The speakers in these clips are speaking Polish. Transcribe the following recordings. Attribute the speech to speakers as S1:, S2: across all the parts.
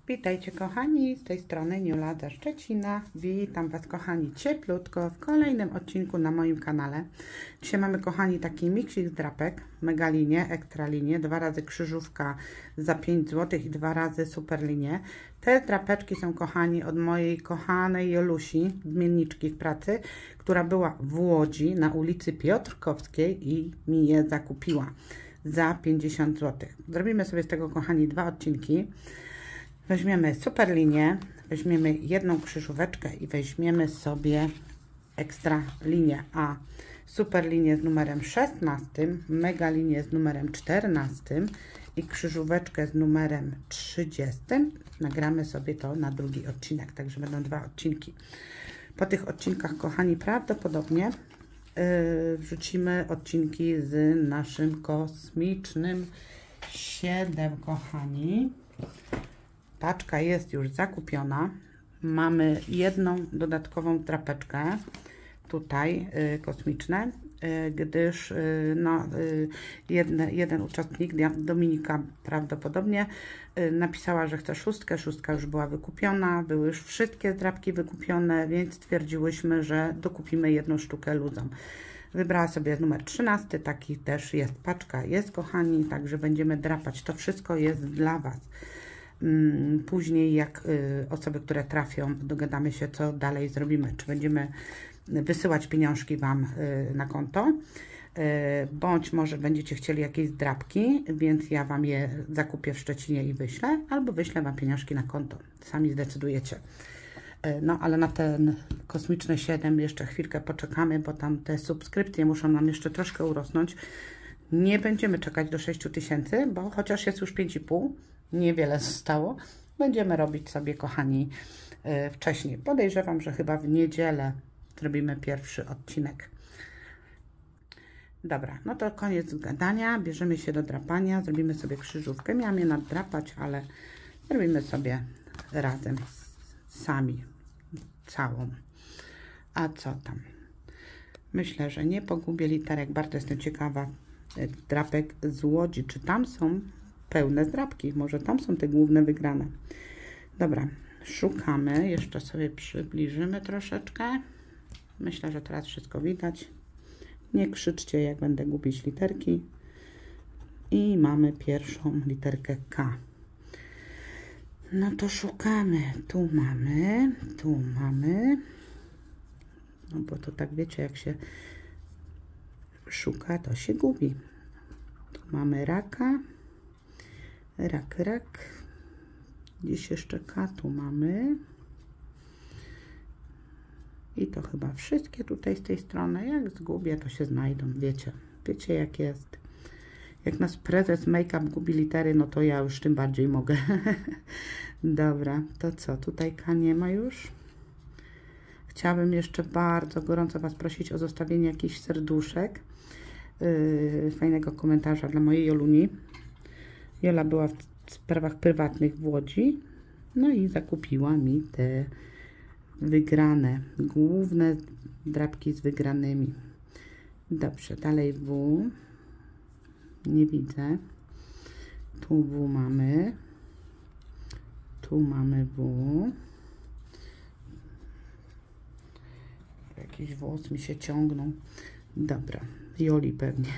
S1: Witajcie kochani, z tej strony Niula ze Szczecina. Witam Was kochani cieplutko w kolejnym odcinku na moim kanale. Dzisiaj mamy kochani taki miksik z drapek, mega linie, ekstra linie, 2 razy krzyżówka za 5 zł i 2 razy super linie. Te drapeczki są kochani od mojej kochanej Jolusi, zmienniczki w pracy, która była w Łodzi na ulicy Piotrkowskiej i mi je zakupiła za 50 zł. Zrobimy sobie z tego kochani 2 odcinki. Weźmiemy super linię, weźmiemy jedną krzyżóweczkę i weźmiemy sobie ekstra linię, a super linię z numerem 16, mega linię z numerem 14 i krzyżóweczkę z numerem 30. Nagramy sobie to na drugi odcinek, także będą 2 odcinki. Po tych odcinkach kochani prawdopodobnie wrzucimy odcinki z naszym kosmicznym 7 kochani. Paczka jest już zakupiona. Mamy jedną dodatkową drapeczkę tutaj kosmiczne, gdyż no, jeden uczestnik, Dominika prawdopodobnie, napisała, że chce 6. 6 już była wykupiona, były już wszystkie drapki wykupione, więc stwierdziłyśmy, że dokupimy jedną sztukę luzą. Wybrała sobie numer 13, taki też jest, paczka jest kochani, także będziemy drapać. To wszystko jest dla Was. Później jak osoby, które trafią, dogadamy się, co dalej zrobimy. Czy będziemy wysyłać pieniążki Wam na konto, bądź może będziecie chcieli jakieś drapki, więc ja Wam je zakupię w Szczecinie i wyślę, albo wyślę Wam pieniążki na konto. Sami zdecydujecie. No, ale na ten kosmiczny 7 jeszcze chwilkę poczekamy, bo tam te subskrypcje muszą nam jeszcze troszkę urosnąć. Nie będziemy czekać do 6000, bo chociaż jest już 5,5, niewiele zostało. Będziemy robić sobie, kochani, wcześniej. Podejrzewam, że chyba w niedzielę zrobimy pierwszy odcinek. Dobra, no to koniec gadania. Bierzemy się do drapania. Zrobimy sobie krzyżówkę. Miałam je naddrapać, ale zrobimy sobie razem sami całą. A co tam? Myślę, że nie pogubię literek. Bardzo jestem ciekawa drapek z Łodzi. Czy tam są pełne drapki? Może tam są te główne wygrane. Dobra, szukamy. Jeszcze sobie przybliżymy troszeczkę. Myślę, że teraz wszystko widać. Nie krzyczcie, jak będę gubić literki. I mamy pierwszą literkę K. No to szukamy. Tu mamy, tu mamy. No bo to tak wiecie, jak się szuka, to się gubi. Tu mamy raka. Rak, rak. Dziś jeszcze K tu mamy. I to chyba wszystkie tutaj z tej strony. Jak zgubię, to się znajdą. Wiecie, wiecie jak jest. Jak nas prezes make-up gubi litery, no to ja już tym bardziej mogę. Dobra, to co? Tutaj K nie ma już. Chciałabym jeszcze bardzo gorąco Was prosić o zostawienie jakichś serduszek. Fajnego komentarza dla mojej Joluni. Jola była w sprawach prywatnych w Łodzi. No i zakupiła mi te wygrane, główne drapki z wygranymi. Dobrze, dalej W. Nie widzę. Tu W mamy. Tu mamy W. Jakiś włos mi się ciągnął. Dobra, Joli pewnie.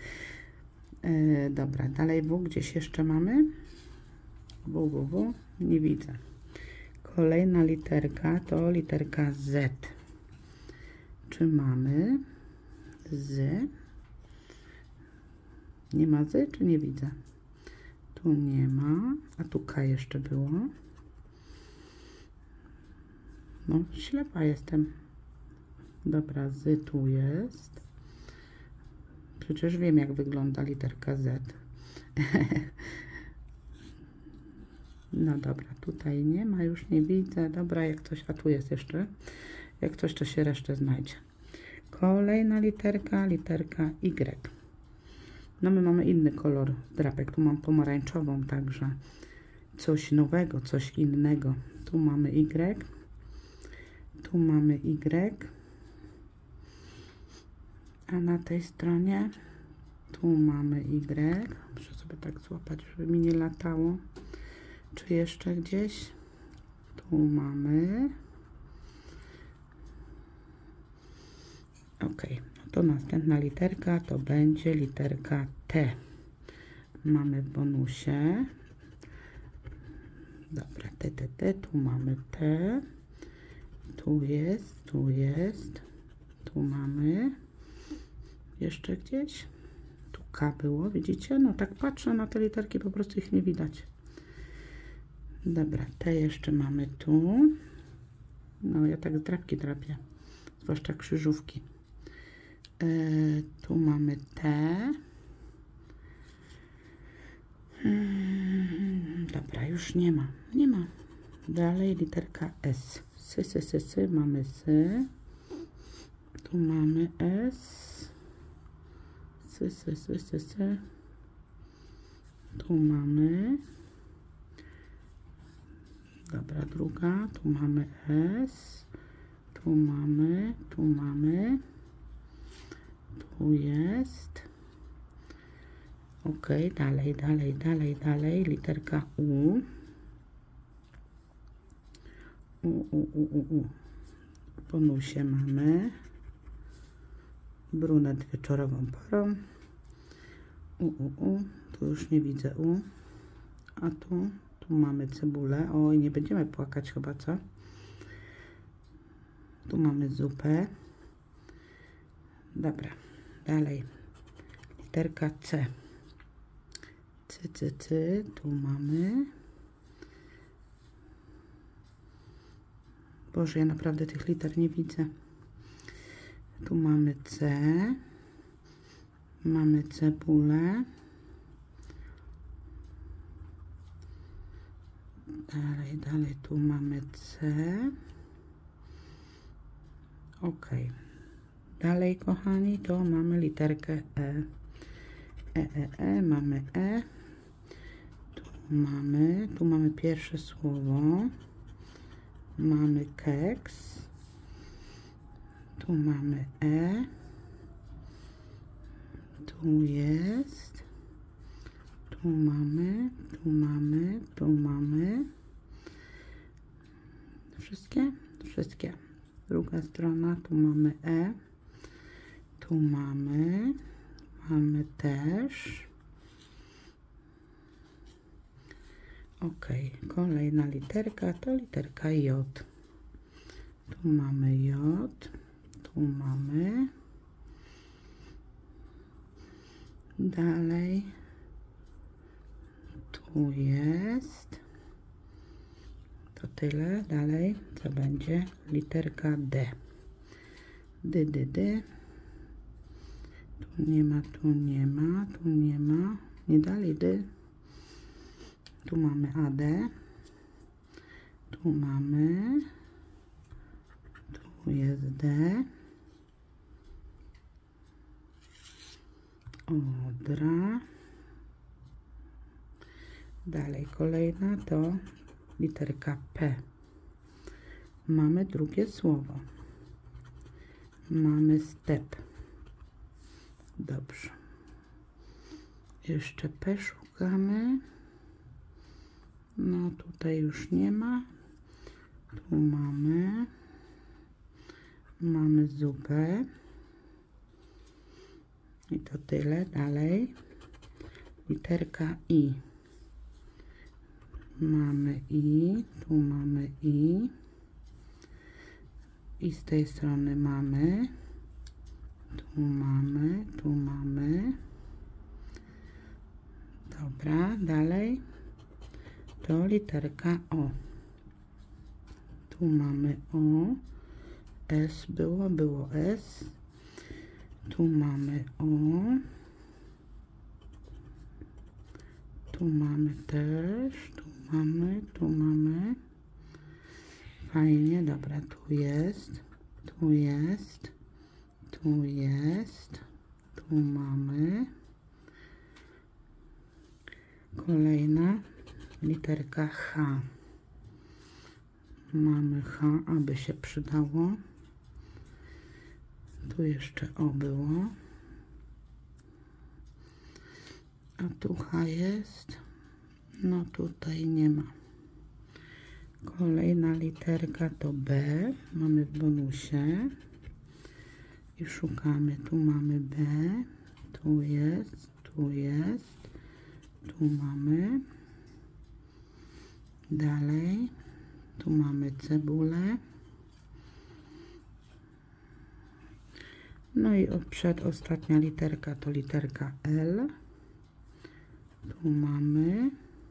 S1: Dobra, dalej W. Gdzieś jeszcze mamy? W. Nie widzę. Kolejna literka to literka Z. Czy mamy Z? Nie ma Z, czy nie widzę? Tu nie ma. A tu K jeszcze było. No, ślepa jestem. Dobra, Z tu jest. Przecież wiem, jak wygląda literka Z. No dobra, tutaj nie ma, już nie widzę. Dobra, jak coś, a tu jest jeszcze. Jak coś, to się resztę znajdzie. Kolejna literka, literka Y. No my mamy inny kolor drapek. Tu mam pomarańczową, także coś nowego, coś innego. Tu mamy Y. Tu mamy Y. A na tej stronie tu mamy Y. Muszę sobie tak złapać, żeby mi nie latało. Czy jeszcze gdzieś? Tu mamy. Ok, no to następna literka to będzie literka T. Mamy w bonusie. Dobra, T. Tu mamy T. Tu jest, tu jest. Tu mamy. Jeszcze gdzieś? Tu K było, widzicie? No tak patrzę na te literki, po prostu ich nie widać. Dobra, T jeszcze mamy tu. No ja tak drapki drapię. Zwłaszcza krzyżówki. Tu mamy T. Dobra, już nie ma. Nie ma. Dalej literka S. Sy. Mamy sy. Tu mamy S. Sy. Tu mamy. Dobra, druga. Tu mamy S. Tu mamy. Tu jest. Ok, dalej. Literka U. U. W bonusie mamy brunet wieczorową porą. Tu już nie widzę U. A tu mamy cebulę. Oj, nie będziemy płakać chyba, co? Tu mamy zupę. Dobra, dalej. Literka C. C. Tu mamy. Boże, ja naprawdę tych liter nie widzę. Tu mamy C. Mamy cebulę. Dalej. Tu mamy C. Ok. Dalej, kochani, to mamy literkę E. Mamy E. Tu mamy pierwsze słowo. Mamy keks. Tu mamy E. Tu jest. Tu mamy. Wszystkie? Wszystkie. Druga strona. Tu mamy E. Tu mamy też. Ok, kolejna literka to literka J. Tu mamy J. Tu mamy. Dalej. Tu jest. To tyle. Dalej. Co będzie? Literka D. D. Tu nie ma. Nie dalej D. Tu mamy AD. Tu mamy. Tu jest D. Odra. Dalej kolejna to literka P. Mamy drugie słowo. Mamy step. Dobrze. Jeszcze P szukamy. No tutaj już nie ma. Tu mamy zupę. I to tyle. Dalej. Literka I. Mamy I. Tu mamy I. I z tej strony mamy. Tu mamy. Dobra. Dalej. To literka O. Tu mamy O. S było S. Tu mamy O. Tu mamy też. Tu mamy. Fajnie, dobra, tu jest. Tu mamy. Kolejna literka H. Mamy H, aby się przydało. Tu jeszcze O było. A tu H jest. No tutaj nie ma. Kolejna literka to B. Mamy w bonusie. I szukamy. Tu mamy B. Tu jest. Tu jest. Tu mamy. Dalej. Tu mamy cebulę. No i przedostatnia literka to literka L. Tu mamy.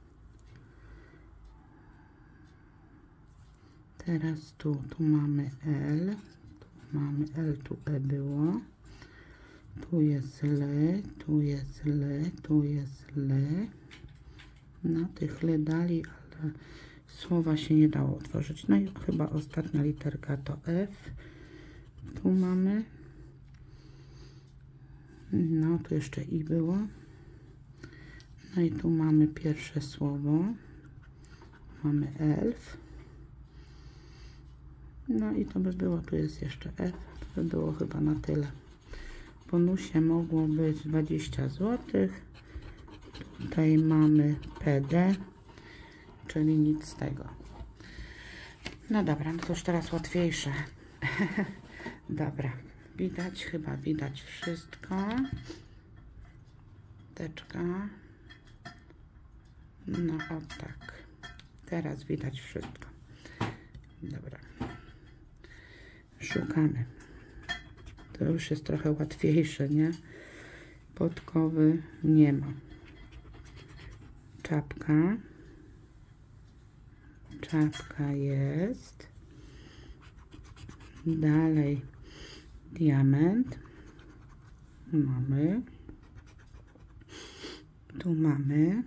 S1: Teraz tu mamy L. Tu mamy L, tu E było. Tu jest L, tu jest L, tu jest L. No tych L dali, ale słowa się nie dało otworzyć. No i chyba ostatnia literka to F. Tu mamy. No tu jeszcze I było. No i tu mamy pierwsze słowo. Mamy elf. No i to by było, tu jest jeszcze F. To by było chyba na tyle. W bonusie mogło być 20 zł. Tutaj mamy PD, czyli nic z tego. No dobra, no to już teraz łatwiejsze. Dobra, widać, chyba widać wszystko. Teczka. No o tak. Teraz widać wszystko. Dobra. Szukamy. To już jest trochę łatwiejsze, nie? Podkowy nie ma. Czapka. Czapka jest. Dalej diament. Mamy. Tu mamy.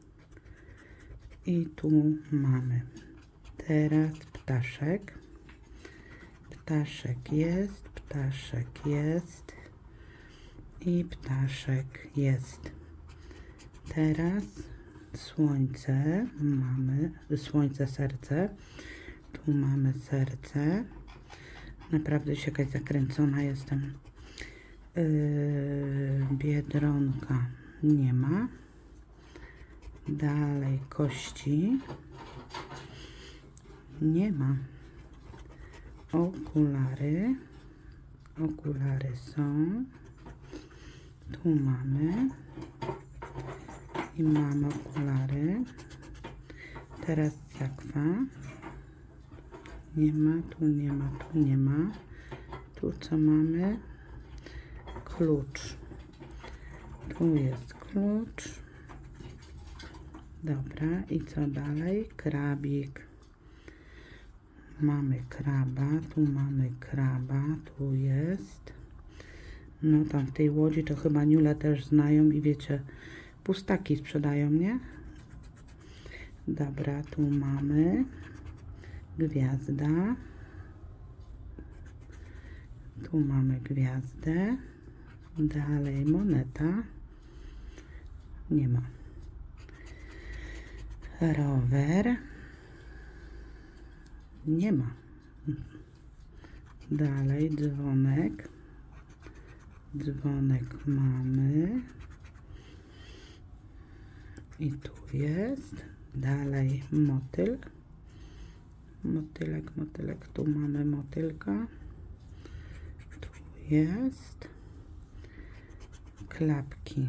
S1: I tu mamy. Teraz ptaszek. Ptaszek jest. Ptaszek jest. I ptaszek jest. Teraz słońce. Mamy słońce, serce. Tu mamy serce. Naprawdę się jakaś zakręcona jestem. Biedronka nie ma. Dalej kości nie ma. Okulary. Okulary są. Tu mamy. I mamy okulary. Teraz sakwa. Nie ma, tu nie ma, tu nie ma. Tu co mamy? Klucz. Tu jest klucz. Dobra, i co dalej? Krabik. Mamy kraba, tu mamy kraba, tu jest. No tam w tej Łodzi to chyba Niule też znają i wiecie, pustaki sprzedają, nie? Dobra, tu mamy gwiazda. Tu mamy gwiazdę. Dalej moneta. Nie ma. Rower. Nie ma. Dalej dzwonek. Dzwonek mamy. I tu jest. Dalej motyl. Motylek, motylek. Tu mamy motylka. Tu jest. Klapki.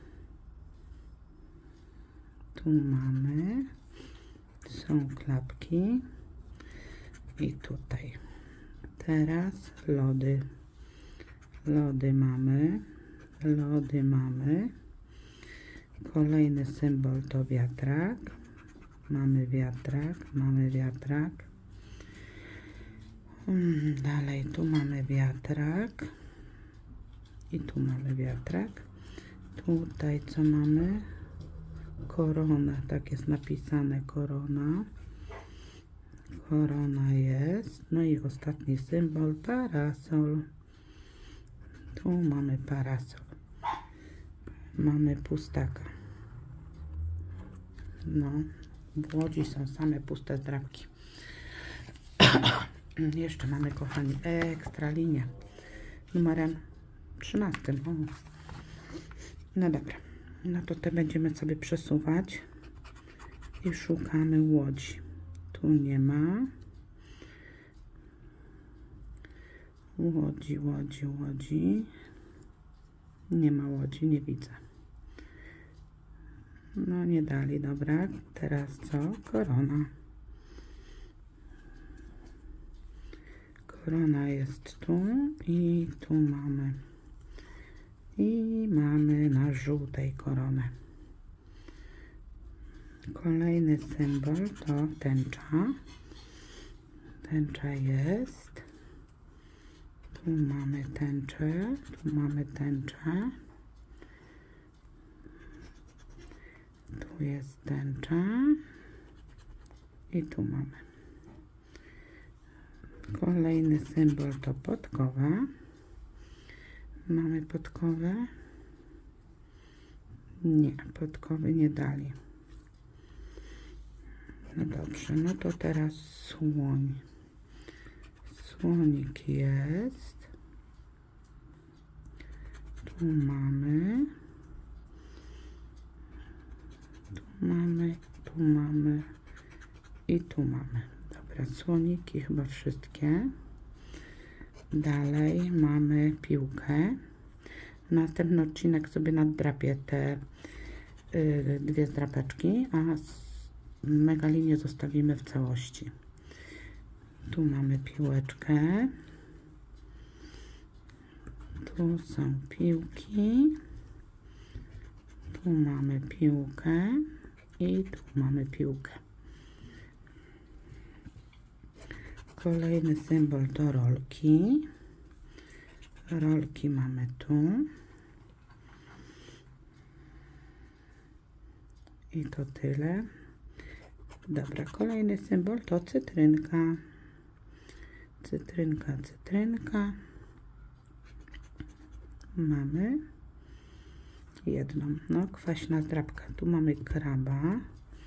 S1: Tu mamy. Są klapki. I tutaj. Teraz lody. Lody mamy. Lody mamy. Kolejny symbol to wiatrak. Mamy wiatrak. Mamy wiatrak. Dalej tu mamy wiatrak. I tu mamy wiatrak. Tutaj co mamy? Korona. Tak jest napisane korona. Korona jest. No i ostatni symbol parasol. Tu mamy parasol. Mamy pustaka. No, w Łodzi są same puste zdrabki. Jeszcze mamy, kochani, ekstralinię numerem 13. O. No dobra. No to te będziemy sobie przesuwać. I szukamy łodzi. Tu nie ma. Łodzi, łodzi, łodzi. Nie ma łodzi, nie widzę. No nie dali, dobra. Teraz co? Korona. Korona jest tu i tu mamy. I mamy na żółtej koronę. Kolejny symbol to tęcza. Tęcza jest. Tu mamy tęczę, tu mamy tęczę. Tu jest tęcza. I tu mamy. Kolejny symbol to podkowa. Mamy podkowę. Nie, podkowy nie dali. No dobrze, no to teraz słoń. Słonik jest. Tu mamy. Tu mamy, tu mamy i tu mamy. Dobra, słoniki chyba wszystkie. Dalej mamy piłkę. Następny odcinek sobie naddrapię te dwie zdrapeczki, a megalinię zostawimy w całości. Tu mamy piłeczkę. Tu są piłki. Tu mamy piłkę. I tu mamy piłkę. Kolejny symbol to rolki. Rolki mamy tu. I to tyle. Dobra, kolejny symbol to cytrynka. Cytrynka, cytrynka. Mamy jedną. No, kwaśna zdrabka. Tu mamy kraba.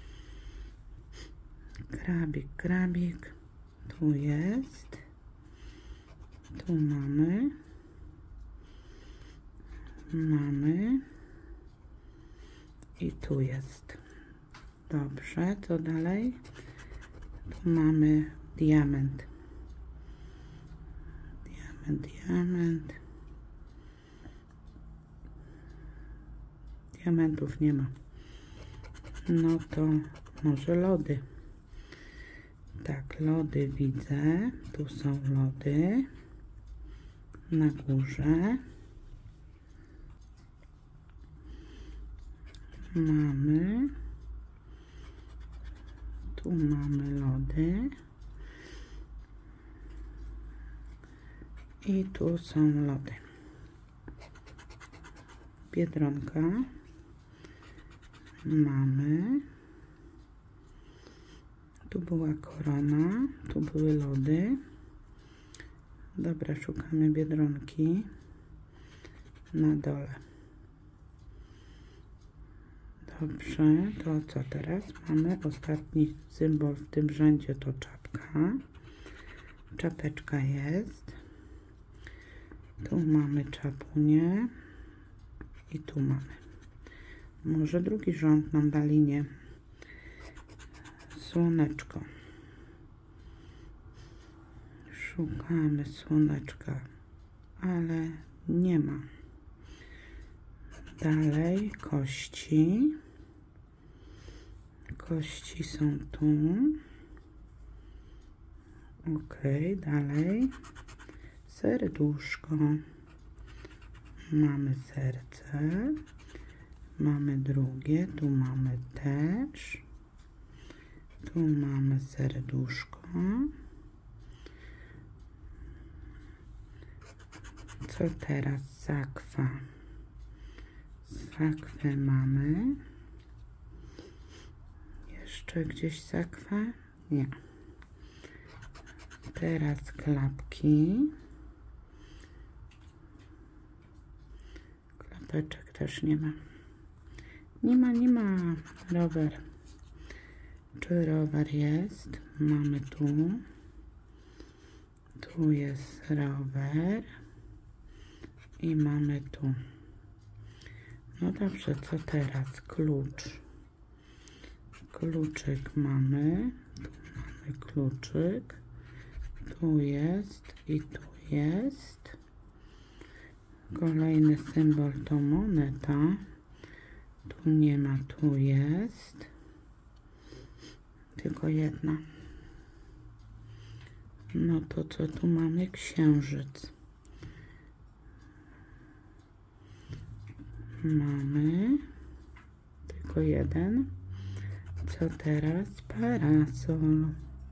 S1: Krabik, krabik. Tu jest. Tu mamy. Mamy. I tu jest. Dobrze, co dalej? Tu mamy diament. Diament, diament. Diamentów nie ma. No to może lody. Tak, lody widzę. Tu są lody. Na górze. Mamy. Tu mamy lody. I tu są lody. Biedronka. Mamy. Tu była korona. Tu były lody. Dobra, szukamy biedronki. Na dole. Dobrze, to co teraz? Mamy ostatni symbol w tym rzędzie, to czapka. Czapeczka jest. Tu mamy czapunię. I tu mamy. Może drugi rząd nam da linię. Słoneczko. Szukamy słoneczka, ale nie ma. Dalej kości. Kości są tu. Ok, dalej. Serduszko. Mamy serce. Mamy drugie. Tu mamy też. Tu mamy serduszko. Co teraz? Sakwa. Sakwę mamy. Jeszcze gdzieś sakwa? Nie. Teraz klapki. Klapeczek też nie ma. Nie ma. Rower. Czy rower jest? Mamy tu. Tu jest rower. I mamy tu. No dobrze, co teraz? Klucz. kluczyk mamy. Tu mamy kluczyk. Tu jest i tu jest. Kolejny symbol to moneta. Tu nie ma, tu jest. Tylko jedna. No to co tu mamy? Księżyc. Mamy tylko jeden. Co teraz? Parasol.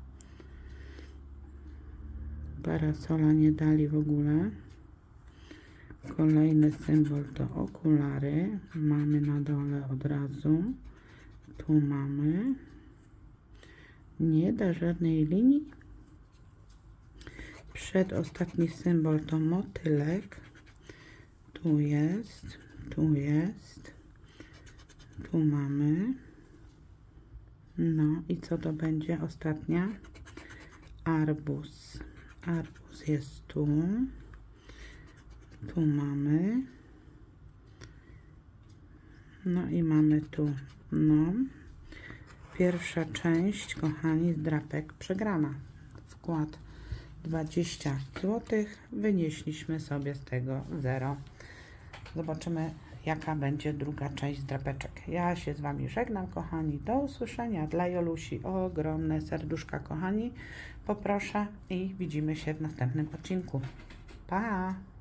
S1: Parasola nie dali w ogóle. Kolejny symbol to okulary. Mamy na dole od razu. Tu mamy. Nie da żadnej linii. Przedostatni symbol to motylek. Tu jest. Tu jest. Tu mamy. No i co to będzie ostatnia? Arbuz. Arbuz jest tu. Tu mamy. No i mamy tu. No. Pierwsza część, kochani, z drapek przegrana. Wkład 20 zł. Wynieśliśmy sobie z tego 0. Zobaczymy, jaka będzie druga część z drapeczek. Ja się z Wami żegnam, kochani. Do usłyszenia. Dla Jolusi ogromne serduszka, kochani. Poproszę i widzimy się w następnym odcinku. Pa!